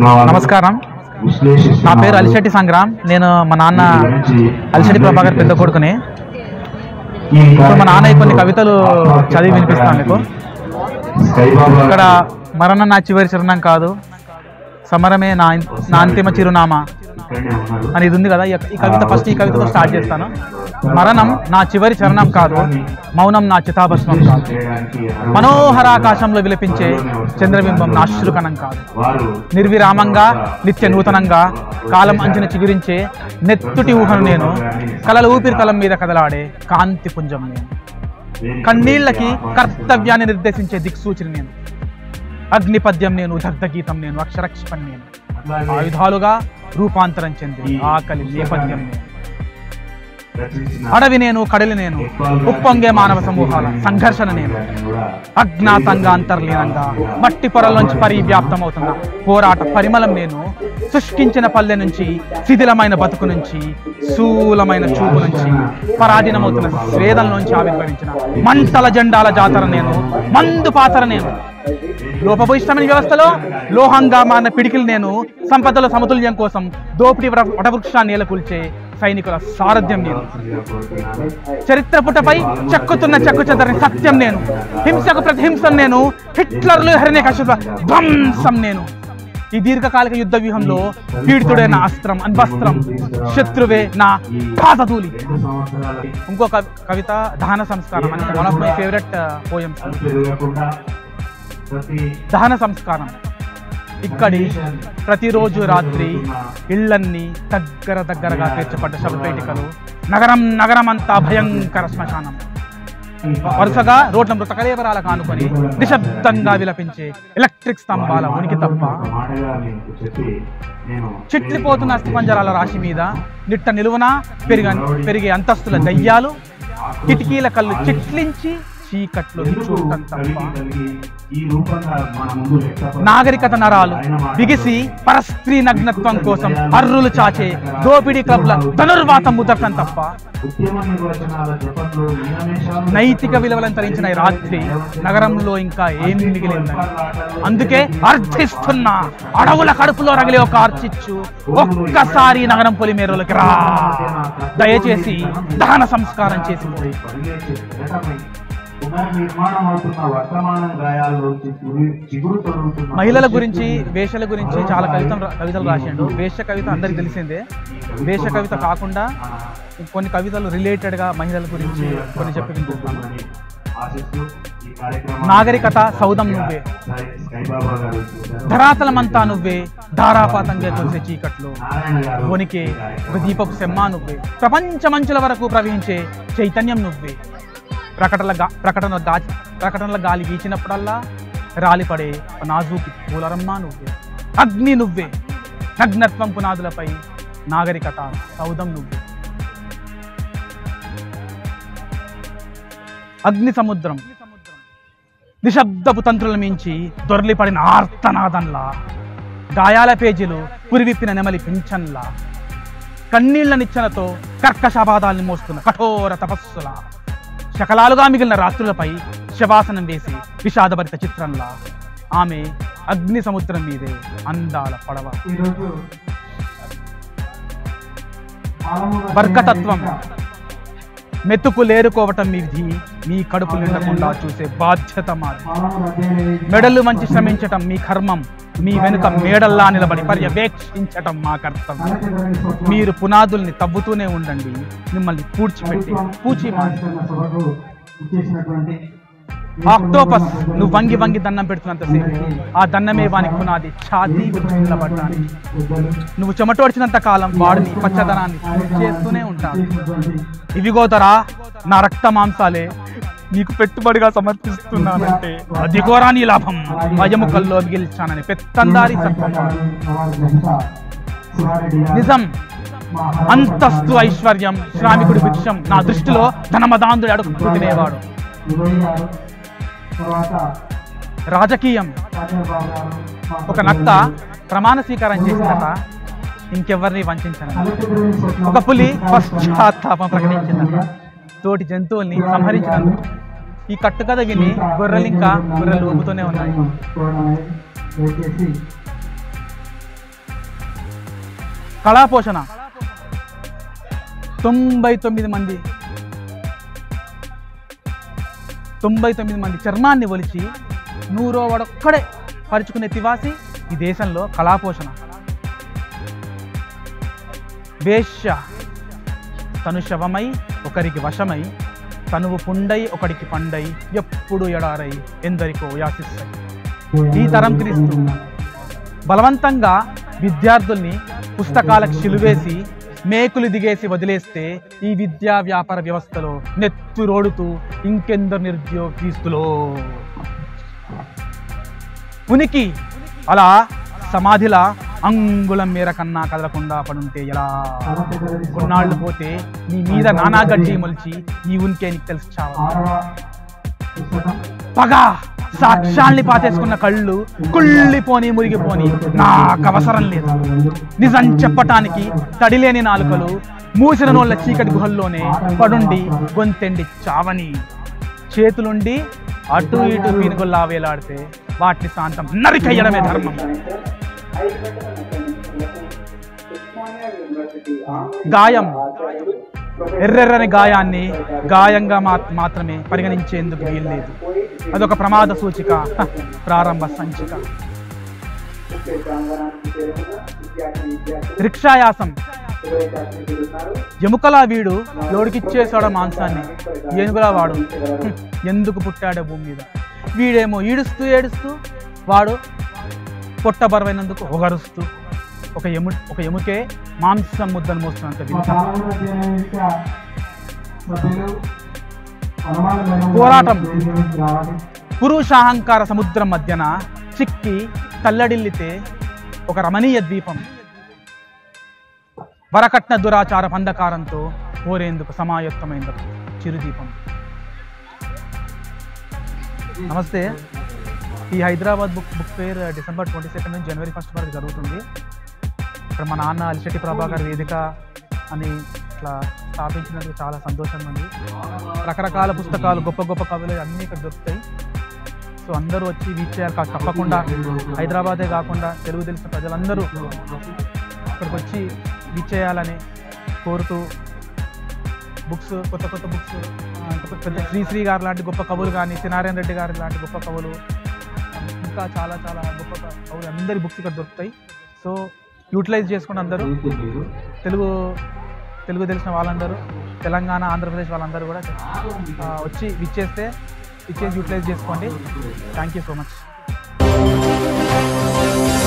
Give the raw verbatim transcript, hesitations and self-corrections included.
నమస్కారం. నా పేరు అలిశెట్టి సంగ్రామ్. నేను మా నాన్న అలిశెట్టి ప్రభాకర్ పెద్ద కొడుకుని. ఇప్పుడు మా నాన్న కొన్ని కవితలు చదివి వినిపిస్తాను మీకు. ఇక్కడ మరణం నా చివరి చిరునామా కాదు, సమరమే నా నా అంతిమ చిరునామా అని ఇది ఉంది కదా. ఈ కవిత ఫస్ట్ ఈ కవితతో స్టార్ట్ చేస్తాను. మరణం నా చివరి చరణం కాదు, మౌనం నా చితాభస్మం కాదు, మనోహరాకాశంలో విలపించే చంద్రబింబం నా అశ్రుకణం కాదు, నిర్విరామంగా నిత్య నూతనంగా కాలం అంచున చిగురించే నెత్తుటి ఊహను నేను, కలల ఊపిరి తలం మీద కదలాడే కాంతి పుంజం నేను, కన్నీళ్లకి కర్తవ్యాన్ని నిర్దేశించే దిక్సూచిని నేను, అగ్నిపద్యం నేను, దగ్ధ గీతం నేను, అక్షరక్షిపం నేను, ఆయుధాలుగా రూపాంతరం చెంది ఆకలి నేపథ్యం నేను, అడవి నేను, కడలి నేను, ఉప్పొంగే మానవ సమూహాల సంఘర్షణ నేను, అజ్ఞాతంగా అంతర్లీనంగా మట్టి పొరల్లోంచి పరివ్యాప్తమవుతున్న పోరాట పరిమళం నేను, శుష్కించిన పల్లె నుంచి శిథిలమైన బతుకు నుంచి శూలమైన చూపు నుంచి పరాధీనమవుతున్న స్వేదల నుంచి ఆవిర్భవించిన మంటల జెండాల జాతర నేను, మందు పాతర నేను, లోపభూయిష్టమైన వ్యవస్థలో లోహంగా మారిన పిడికిలు నేను, సంపదల సమతుల్యం కోసం దోపిడీ వటవృక్షాన్ని నేలకూల్చే సైనికుల సారథ్యం నేను, చరిత్ర పుటపై చెక్కుతున్న చెక్కు చెదరని సత్యం నేను, హింసకు ప్రతిహింసం నేను, హిట్లర్లు హిరణ్యకశిపుల ధ్వంసం నేను, ఈ దీర్ఘకాలిక యుద్ధ వ్యూహంలో పీడితుడే నా అస్త్రం అన్వస్త్రం, శత్రువే నా పాదధూళి. ఇంకో కవిత దహన సంస్కారం అని, one of my favourite poems. దహన సంస్కారం. ఇక్కడి ప్రతిరోజు రాత్రి ఇళ్లన్నీ దగ్గర దగ్గరగా పేర్చబడ్డ శవపేటికలు, నగరం నగరం అంతా భయంకర శ్మశానం, వరుసగా రోడ్ల మృతకలేవరాలకు ఆనుకొని నిశ్శబ్దంగా విలపించే ఎలక్ట్రిక్ స్తంభాల ఉనికి తప్ప, చిట్లిపోతున్న అస్థిపంజరాల రాశి మీద నిట్ట నిలువున పెరిగ పెరిగే అంతస్తుల దయ్యాలు, కిటికీల కళ్ళు చిట్లించి చీకట్లు చూడటం తప్ప, నాగరికత నరాలు బిగిసి పరస్త్రీ నగ్నత్వం కోసం అర్రులు చాచే దోపిడీ క్లబ్ల ధనుర్వాతం ముదరటం తప్ప, నైతిక విలువలను తరించిన ఈ రాత్రి నగరంలో ఇంకా ఏం మిగిలిందని. అందుకే అర్థిస్తున్న అడవుల కడుపులో రగిలే ఒక ఆర్చిచ్చు, ఒక్కసారి నగరం పొలిమేరులకి రా, దయచేసి దహన సంస్కారం చేసి. మహిళల గురించి, వేషల గురించి చాలా కవిత కవితలు రాసిండు. వేష కవిత అందరికి తెలిసిందే. వేష కవిత కాకుండా కొన్ని కవితలు రిలేటెడ్ గా మహిళల గురించి కొన్ని చెప్పి వినిపిస్తాను. నాగరికత సౌదం నువ్వే, ధరాతలమంతా నువ్వే, ధారాపాతంగా తొలిసే చీకట్లు వణికే ఒక దీపపు సెమ్మా నువ్వే, ప్రపంచ మంచుల వరకు ప్రవహించే చైతన్యం నువ్వే, ప్రకటనల గా ప్రకటన గా ప్రకటనల గాలి వీచినప్పుడల్లా రాలిపడే నాజూకి పూలరమ్మా నువ్వే, అగ్ని నువ్వే, నగ్నత్వం పునాదులపై నాగరికత సౌధం నువ్వే, అగ్ని సముద్రం నిశ్శబ్దపు తంత్రుల మించి దొర్లిపడిన ఆర్తనాదంలా, గాయాల పేజీలు పురివిప్పిన నెమలి పింఛన్లా, కన్నీళ్ల నిచ్చెనతో కర్కశాపాదాల్ని మోస్తున్న కఠోర తపస్సుల, శకలాలుగా మిగిలిన రాత్రులపై శవాసనం వేసి విషాదభరిత చిత్రంలా, ఆమె అగ్ని సముద్రం మీదే అందాల పడవ. వర్గతత్వం మెతుకు లేరుకోవటం మీ విధి, మీ కడుపు నిండకుండా చూసే బాధ్యత మాది, మెడలు మంచి శ్రమించటం మీ కర్మం, మీ వెనుక మేడల్లా నిలబడి పర్యవేక్షించటం మా కర్తవ్యం. మీరు పునాదుల్ని తవ్వుతూనే ఉండండి, మిమ్మల్ని పూడ్చిపెట్టి పూచి ఆక్టోపస్ నువ్వు వంగి వంగి దండం పెడుతున్నంతసేపు ఆ దన్నమే వానికి పునాది ఛాతీ నిలబడ్డానికి. నువ్వు చెమటోడ్చినంత కాలం వాడు నీ పచ్చదనాన్ని చేస్తూనే ఉంటాడు. ఇవిగోదరా నా రక్త మాంసాలే నీకు పెట్టుబడిగా సమర్పిస్తున్నానంటే అదిగోరా నీ లాభం, అయముకల్లో మిగిల్చానని పెత్తందారి సత్వం. నిజం, అంతస్తు, ఐశ్వర్యం, శ్రామికుడి భిక్షం నా దృష్టిలో ధనమదాంధుడు అడుగు తినేవాడు. రాజకీయం, ఒక నక్క ప్రమాణ స్వీకారం చేసిందట ఇంకెవరిని వంచను. ఒక పులి పశ్చాత్తాపం ప్రకటించిందట తోటి జంతువుల్ని సంహరించినందుకు. ఈ కట్టుకథ విని గొర్రెలు ఇంకా గొర్రెలు ఊపుతూనే ఉన్నాయి. కళాపోషణ తొంభై తొమ్మిది మంది తొంభై తొమ్మిది మంది చర్మాన్ని ఒలిచి నూరో వాడొక్కడే పరుచుకునే తివాసి ఈ దేశంలో కళాపోషణ. వేశ్య తను శవమై ఒకరికి వశమై, తనువు పుండై ఒకడికి పండై, ఎప్పుడు ఎడారై ఎందరికో యాసిస్తాయి. ఈ తరం క్రీస్తు బలవంతంగా విద్యార్థుల్ని పుస్తకాలకు శిలువేసి మేకులు దిగేసి వదిలేస్తే ఈ విద్యా వ్యాపార వ్యవస్థలో నెత్తురోడుతూ ఇంకెందరు నిరుద్యోగ క్రీస్తులో ఉనికి అలా సమాధిలా అంగుళం మేర కన్నా కదలకుండా పడుంటే ఎలా? కొన్నాళ్ళు పోతే నీ మీద నానా గడ్డి మొలిచి నీ ఉనికే నీకు తెలిసి చావా. పగ సాక్ష్యాల్ని పాతేసుకున్న కళ్ళు కుళ్ళిపోని మురిగిపోని నాకు అవసరం లేదు. నిజం చెప్పటానికి తడిలేని నాలుకలు మూసిన నోళ్ళ చీకటి గుహల్లోనే పడుండి గొంతెండి చావని. చేతులుండి అటు ఇటు పీనుగుల్లా వేలాడితే వాటిని శాంతం నరికెయ్యడమే ధర్మం. గాయం ఎర్రెర్రని గాయాన్ని గాయంగా మాత్రమే పరిగణించేందుకు వీల్లేదు. అదొక ప్రమాద సూచిక, ప్రారంభ సంచిక. రిక్షాయాసం ఎముకలా వీడు లోడికిచ్చేసాడు మాంసాన్ని, ఏనుగులా వాడు ఎందుకు పుట్టాడో భూమి మీద. వీడేమో ఈడుస్తూ ఏడుస్తూ, వాడు పొట్ట బరువైనందుకు ఒగరుస్తూ, ఒక ఎము ఒక ఎముకే మాంసం ముద్దను మోస్తున్నంత వింత. పోరాటం పురుషాహంకార సముద్రం మధ్యన చిక్కి తల్లడిల్లితే ఒక రమణీయ ద్వీపం వరకట్న దురాచార పందకారంతో కోరేందుకు సమాయత్తమైన చిరుదీపం. నమస్తే. ఈ Hyderabad book book fair December twenty second నుంచి జనవరి ఫస్ట్ వరకు జరుగుతుంది. ఇక్కడ మా నాన్న అలిశెట్టి ప్రభాకర్ వేదిక అని ఇట్లా స్థాపించినందుకు చాలా సంతోషంగా ఉంది. రకరకాల పుస్తకాలు, గొప్ప గొప్ప కవులు అన్నీ ఇక్కడ దొరుకుతాయి. సో అందరూ వచ్చి వీచ్ చేయాలి. తప్పకుండా హైదరాబాదే కాకుండా తెలుగు తెలిసిన ప్రజలందరూ ఇక్కడికి వచ్చి వీచ్ చేయాలని కోరుతూ, బుక్స్ కొత్త కొత్త బుక్స్ పెద్ద శ్రీశ్రీ గారు లాంటి గొప్ప కవులు కానీ, సినారాయణ రెడ్డి గారు లాంటి గొప్ప కవులు, ఇంకా చాలా చాలా గొప్ప కవులు అందరి బుక్స్ ఇక్కడ దొరుకుతాయి. సో యూటిలైజ్ చేసుకుని అందరూ తెలుగు తెలుగు తెలిసిన వాళ్ళందరూ, తెలంగాణ, ఆంధ్రప్రదేశ్ వాళ్ళందరూ కూడా వచ్చి విచ్చేస్తే విచ్చేసి యూటిలైజ్ చేసుకోండి. Thank you so much.